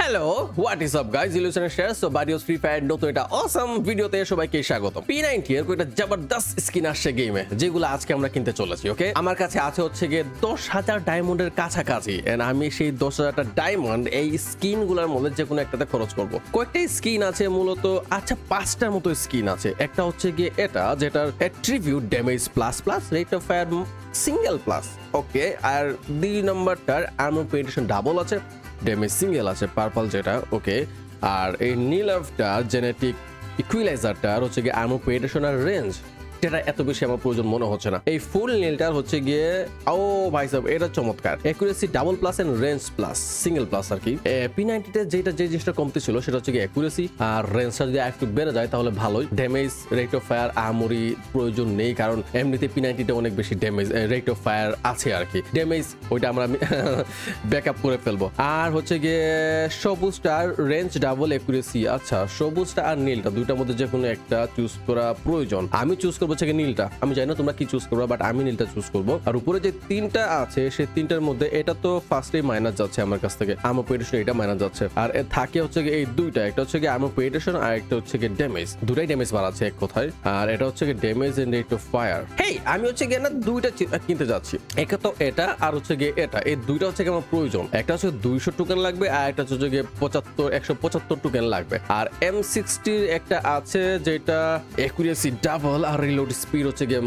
Hello what is up guys illusion share so বাডিওস Free Fire নতুন এটা awesome ভিডিওতে সবাইকে স্বাগত। P90 এর কয়টা জবরদস্ত স্কিন আসছে গেমে যেগুলো আজকে আমরা কিনতে চলেছি। ওকে, আমার কাছে আছে হচ্ছে গিয়ে 10,000 ডায়মন্ডের কাছাকাছি এন্ড আমি সেই 10,000টা ডায়মন্ড এই স্কিনগুলোর মধ্যে যে কোনো একটাতে খরচ করব। কয়েকটা স্কিন আছে মূলত, আচ্ছা 5টার মতো স্কিন আছে। একটা হচ্ছে গিয়ে এটা যেটার attribute damage plus plus rate of fire single plus. Okay, আর 2 নম্বরটার আর্মর পেনিট্রেশন ডাবল আছে, ড্যামেজ সিঙ্গেল আছে পার্পল যেটা। ওকে, আর এই নীলফটা জেনেটিক ইকুইলাইজারটার হচ্ছে গিয়ে আর্মর পেনিট্রেশন আর রেঞ্জ, যেটা এত বেশি আমার প্রয়োজন মনে হচ্ছে না। এই ফুল নীলটার হচ্ছে গিয়ে ও ভাই সাহেব এটা চমৎকার, accuracy double plus and range plus single plus আর কি। P90 তে যেটা যে জিনিসটা কমতে ছিল সেটা হচ্ছে গিয়ে অ্যাকুরেসি, আর রেঞ্জটা যদি একটু বেড়ে যায় তাহলে ভালোই। Damage rate of fire armour প্রয়োজন নেই, কারণ এমনিতে P90 তে অনেক বেশি ড্যামেজ রেট অফ ফায়ার আছে আর কি। ড্যামেজ ওইটা আমরা ব্যাকআপ করে ফেলবো। আর হচ্ছে গিয়ে সবুজটার রেঞ্জ ডাবল অ্যাকুরেসি। আচ্ছা, সবুজটা আর নীলটা দুইটার মধ্যে যে কোনো একটা চুজ করা প্রয়োজন। আমি চুজ করবো হচ্ছে নীলটা। আমি জানি না তোমরা কি চুজ করবো, বাট আমি নীলটা চুজ করবো। আর উপরে যে 3টা আছে সেই 3টার মধ্যে এটা তো ফার্স্টেই মাইনাস যাচ্ছে আমার কাছ থেকে, আর্মর পেনিট্রেশন এটা মাইনাস যাচ্ছে। আর এর থাকে হচ্ছে গিয়ে এই দুইটা, একটা হচ্ছে গিয়ে আর্মর পেনিট্রেশন আর একটা হচ্ছে গিয়ে ড্যামেজ। দুটাই ড্যামেজ বাড়াচ্ছে এক কথায়। আর এটা হচ্ছে গিয়ে damage and rate of fire. Hey, আমি হচ্ছে গিয়ে না দুইটা কিনতে যাচ্ছি। একটা তো এটা আর হচ্ছে গিয়ে এটা, এই দুইটা হচ্ছে গিয়ে আমার প্রয়োজন। একটা হচ্ছে 200 টোকেন লাগবে আর একটা হচ্ছে গিয়ে 175 টোকেন লাগবে। আর M60 একটা আছে যেটা অ্যাকুরেসি ডাবল আর রিলোড স্পিড হচ্ছে গিয়ে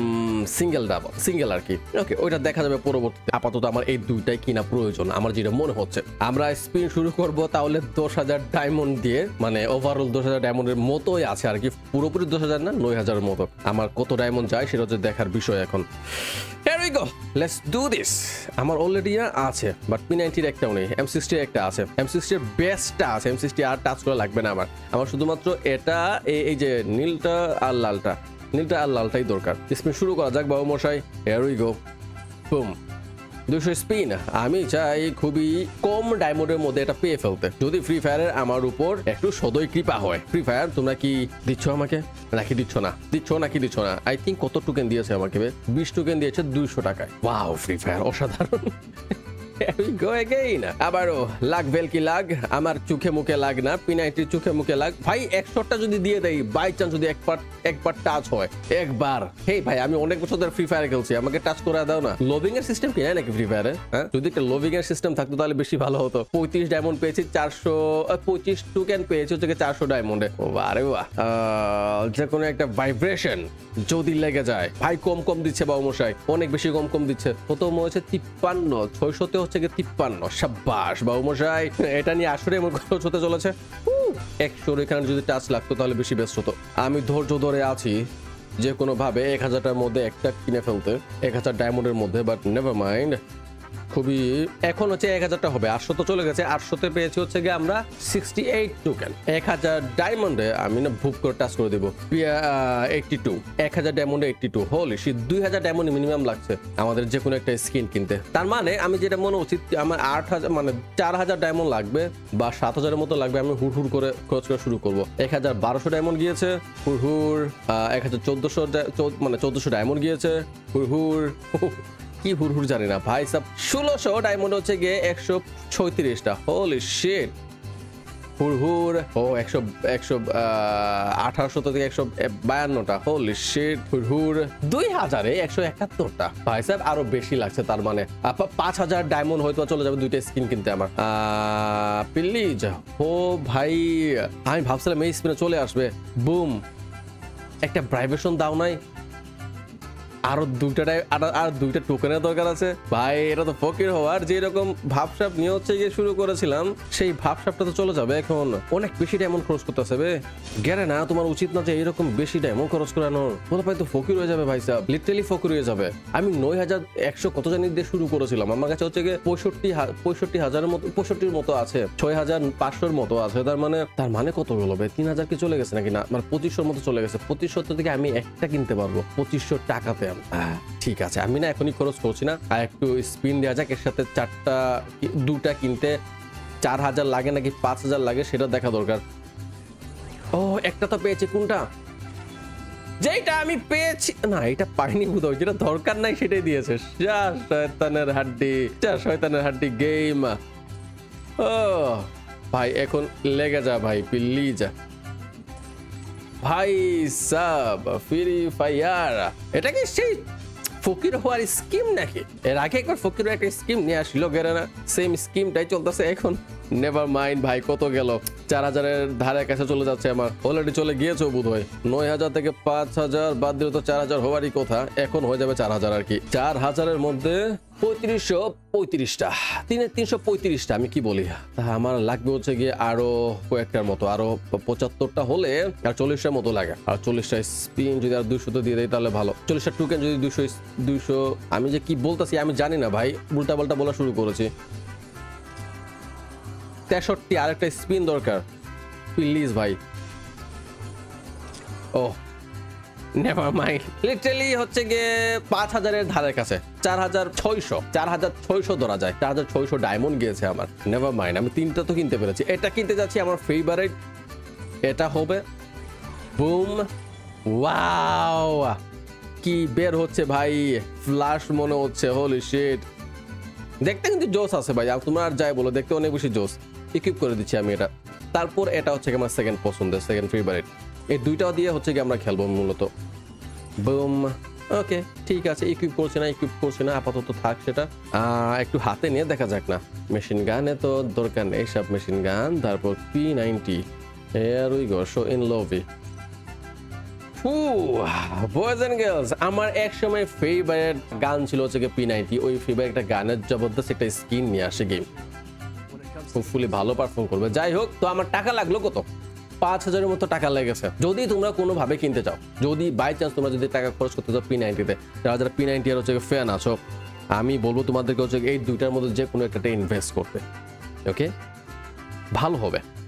সিঙ্গেল আর কি। ওকে, ওইটা দেখা যাবে পরবর্তীতে। আপাতত আমার এই দুইটাই কিনা প্রয়োজন আমার যেটা মনে হচ্ছে। আমরা স্পিন শুরু করব তাহলে 10,000 ডায়মন্ড দিয়ে, মানে ওভারঅল 10,000 ডায়মন্ডের মতোই আছে আর কি। পুরোপুরি 10,000 না, 9,000 মতো। আমার কত ডায়মন্ড যায় সেটা হচ্ছে দেখার বিষয় এখন। Here we go, let's do this. আমার অলরেডি আছে, বাট P90 এর একটাও নেই। M60 এর একটা আছে, M60 এর বেস্টটা আছে। M60 আর টাচ করা লাগবে না আমার শুধুমাত্র এটা এই যে নীলটা আর লালটাই দরকার। স্পিন শুরু করা যাক বাবু মশাই। Here we go, boom, 200 spin. আমি চাই খুবই কম ডায়মন্ডের মধ্যে এটা পেয়ে ফেলতে, যদি ফ্রি ফায়ারের আমার উপর একটু সদয় কৃপা হয়। ফ্রি ফায়ার তোমরা কি দিচ্ছ আমাকে নাকি দিচ্ছ না? আই থিঙ্ক কত টোকেন দিয়েছে আমাকে? 20 টোকেন দিয়েছে 200 টাকায়। ওয়াও, ফ্রি ফায়ার অসাধারণ। আবারও লাগ ভেলকি লাগ, আমার চোখে মুখে লাগ না, P90 চোখে মুখে লাগ ভাই। 100টা যদি দিয়ে দেয় বাই চান্স, যদি একবার টাচ হয় একবার। হেই ভাই, আমি অনেক বছর ধরে ফ্রি ফায়ার খেলছি, আমাকে টাচ করে দাও না। লবিং এর সিস্টেম কি নাই নাকি ফ্রি ফায়ারে? হ্যাঁ, যদি একটা লবিং এর সিস্টেম থাকতো তাহলে বেশি ভালো হতো। 35 ডায়মন্ড পেয়েছি, 425 টোকেন পেয়েছি হচ্ছে 400 ডায়মন্ডে। আরে বাহ, যে কোনো একটা ভাইব্রেশন যদি লেগে যায় ভাই। কম দিচ্ছে বাবু মশাই, অনেক বেশি কম দিচ্ছে। কত হচ্ছে 53, 600তে হচ্ছে 53। সাব্বাস বাবু মশাই, এটা নিয়ে আসলে এমন খরচ হতে চলেছে। 100 এখানে যদি টাচ লাগতো তাহলে বেশি বেস্ট হতো। আমি ধৈর্য ধরে আছি যে কোনো ভাবে 1000টার মধ্যে একটা কিনে ফেলতে, 1000 ডায়মন্ডের মধ্যে, বাট নেভার মাইন্ড। খুবই এখন হচ্ছে 1000টা হবে, 800 তো চলে গেছে। 800তে পেয়েছি হচ্ছে গিয়ে আমরা 68 টোকেন। 1000 ডায়মন্ডে আমি না ভুপ করে টাচ করে দেবো 82। 1000 ডায়মন্ডে 82, হোলি শিট। 2000 ডায়মন্ড মিনিমাম লাগছে আমাদের যে কোনো একটা স্কিন কিনতে। তার মানে আমি যেটা মনে উচিত, আমার 8000 মানে 4000 ডায়মন্ড লাগবে বা 7000-এর মতো লাগবে। আমি হুড় করে খরচ করা শুরু করবো। 1200 ডায়মন্ড গিয়েছে, হুড় 1400 মানে 1400 ডায়মন্ড গিয়েছে, হুড় কি হুড় জানি না ভাই সব। 1600 ডায়মন্ড হচ্ছে গিয়ে 136টা, হোলি শিট। হুড় ও 1800 থেকে 152টা, হোলি শিট। হুড় 2000-এ 171টা ভাই সাহেব, আরো বেশি লাগছে। তার মানে 5000 ডায়মন্ড হয়তো চলে যাবে দুইটা স্কিন কিনতে আমার। প্লিজ ও ভাই, আমি ভাবছিলাম এই স্পিনে চলে আসবে। বুম, একটা ভাইব্রেশন দাও নাই? আরো দুইটা টোকেনের দরকার আছে ভাই। এটা তো ফকির হওয়ার যে এরকম ভাবসাব নিয়ে হচ্ছে গিয়ে শুরু করেছিলাম, সেই ভাবসাবটা তো চলে যাবে এখন। অনেক বেশি ডায়মন্ড খরচ করতে হবে। গেলে না, তোমার উচিত না যে এরকম বেশি ডায়মন্ড খরচ করানোর। বলো ভাই, তো ফকির হয়ে যাবে ভাই সাহেব, লিটারালি ফকির হয়ে যাবে। আমি 9100 কত জানি দিয়ে শুরু করেছিলাম, আমার কাছে হচ্ছে গিয়ে 65,000-এর মতো, 65-র মতো আছে, 6500-র মতো আছে। তার মানে কত হবে? 3000 কি চলে গেছে নাকি? না, মানে 2500-র মতো চলে গেছে। 2500 থেকে আমি একটা কিনতে পারবো 2500 টাকাতে। ঠিক আছে, আমি না এখনই খরচ করছি না, আর একটু স্পিন দেওয়া যাক। এর সাথে 2টা কিনতে 4000 লাগে নাকি 5000 লাগে সেটা দেখা দরকার। ও, একটা তো পেয়েছি। কোনটা? যেটা আমি পেয়েছি না, এটা পাইনি বোধহয়। যেটা দরকার নাই সেটাই দিয়েছে। শয়তানের হাড্ডি গেম। ও ভাই এখন লেগে যা ভাই, প্লিজ ভাই সাব। ফ্রি ফায়ার এটা কি সেই ফকির হওয়ার স্কিম নাকি? এর আগে একবার ফকির একটা স্কিম নিয়ে আসলো গেরানা, সেম স্কিমটাই চলতেছে এখন। নেভার মাইন্ড ভাই, কত গেল? 4000-এর ধারে কাছে চলে যাচ্ছে আমার, অলরেডি চলে গিয়েছে বোধ হয়। 9000 থেকে 5000 বাদ দিলে তো 4000 হওয়ারই কথা, এখন হয়ে যাবে 4000 আর কি। 4000-এর মধ্যে 3535টা, 335টা, আমি কি বলি, তা আমার লাগবে হচ্ছে গিয়ে আরো কয়েকটার মতো, আরো 75টা হলে আর 40টার মতো লাগে। আর 40টা স্পিন যদি আর 200 তো দিয়ে দেয় তাহলে ভালো। 40টা টোকেন যদি 200, আমি যে কি বলতেছি আমি জানি না ভাই, উল্টা পাল্টা বলা শুরু করেছি। 63 আরেকটা স্পিন দরকার প্লিজ ভাই। ও নেভার মাইন্ড, লিটারালি হচ্ছে গিয়ে 5000-এর ধারে কাছে, 4600 ধরা যায়। 4600 ডায়মন্ড গিয়েছে আমার। নেভার মাইন্ড, আমি 3টা তো কিনতে পেরেছি। এটা কিনতে যাচ্ছি আমার ফেভারিট, এটা হবে বুম। ওয়াও, কি বের হচ্ছে ভাই, ফ্ল্যাশ মনে হচ্ছে, হোলি শিট। দেখতে কিন্তু জোস আছে ভাই, তোমরা আর যাই বলো, দেখতে অনেক বেশি জোস। ইকুইপ করে দিচ্ছি আমি এটা। তারপর এটা হচ্ছে আমার সেকেন্ড পছন্দের, সেকেন্ড ফেভারিট। এই দুইটাও দিয়ে হচ্ছে কি আমরা খেলবো মূলত। বুম, ওকে ঠিক আছে। ইকুইপ করছি না আপাতত, থাক সেটা। একটু হাতে নিয়ে দেখা যাক না। মেশিন গানে তো দরকার নেই, সব মেশিন গান। তারপর P90, here we go, show in lobby। Boys and girls, আমার এক সময় ফেভারিট গান ছিল হচ্ছে P90। ওই ফেভারিট একটা গানের জবরদস্ত একটা স্কিন নিয়ে আসে গেম, হোপফুলি ভালো পারফর্ম করবে। যাই হোক, তো আমার টাকা লাগলো কত? 5000-এর মতো টাকা লেগেছে। যদি তোমরা কোনোভাবে কিনতে চাও, যদি বাই চান্স তোমরা যদি টাকা খরচ করতে চাও P90-তে, যারা P90 এর হচ্ছে ফ্যান আছো, আমি বলবো তোমাদেরকে হচ্ছে এই দুইটার মধ্যে যে কোনো একটা ইনভেস্ট করতে। ওকে, ভালো হবে।